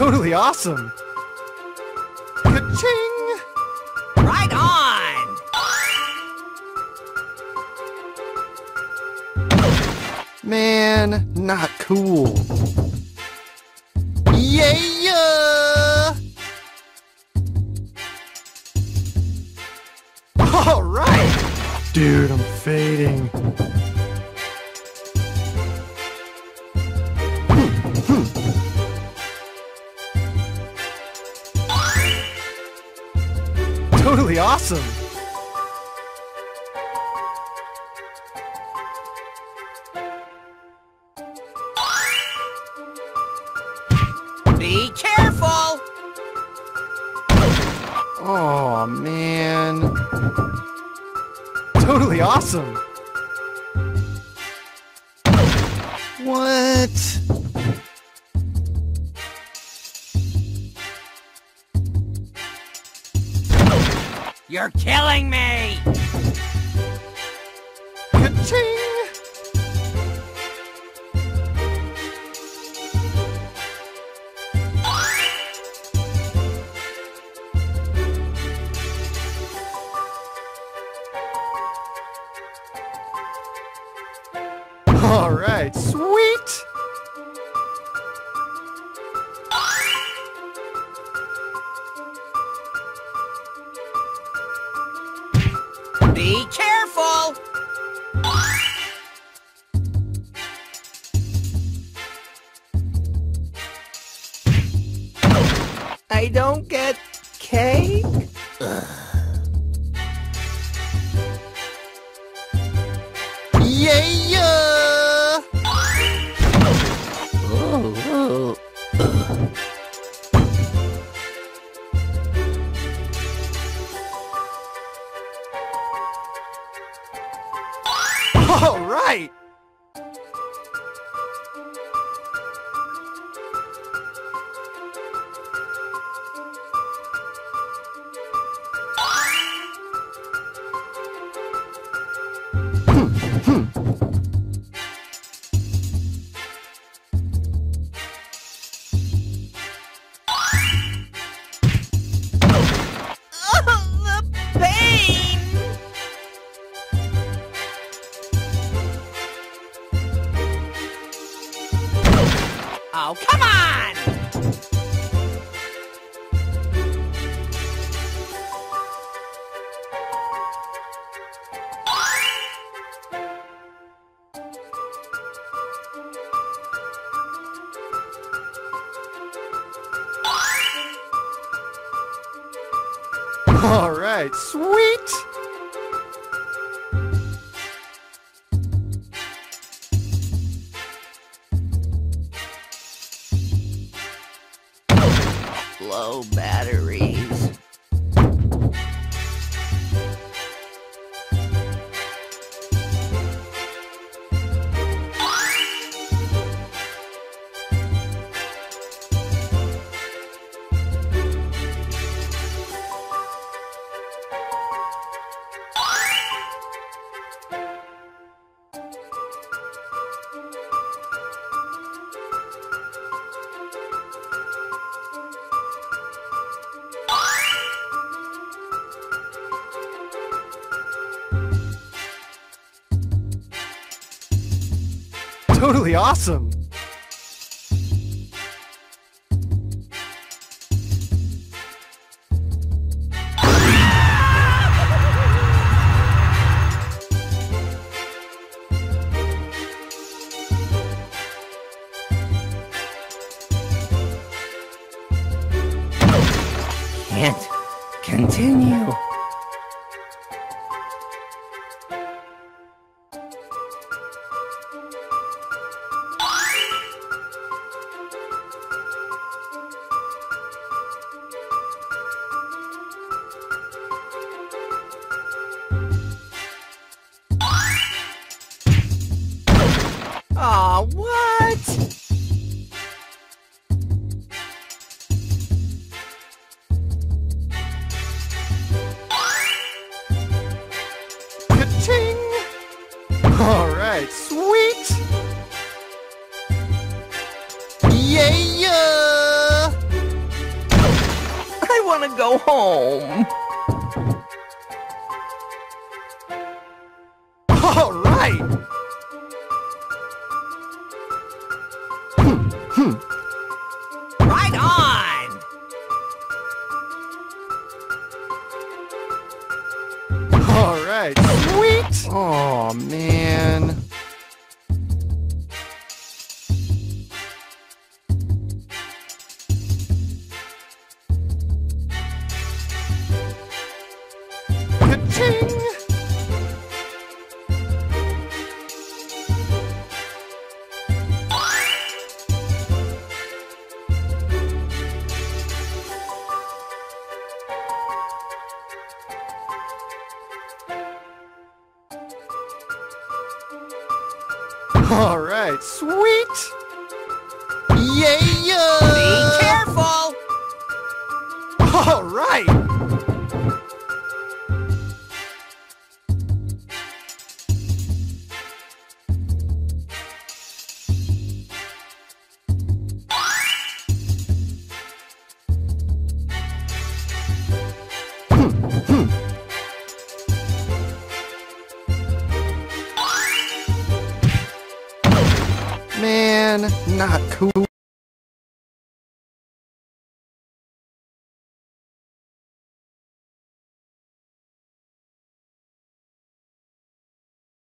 Totally awesome! Ka-ching! Right on! Man, not cool. Yeah! Alright! Dude, I'm fading. Totally awesome! Be careful! Oh man. Totally awesome! What? You're killing me! Ka-ching! Alright, sweet! Be careful! I don't get cake? Yeah! Oh. Alright! Oh, the pain! Oh, come on! Alright, sweet! Low batteries. Totally awesome! Can't continue. Aw, what? Ka-ching! Alright, sweet! Yeah! to go home. All right. Right on! All right. Sweet. Oh, man. Ka-ching. All right, sweet. Yeah. Be careful! All right. Man, not cool.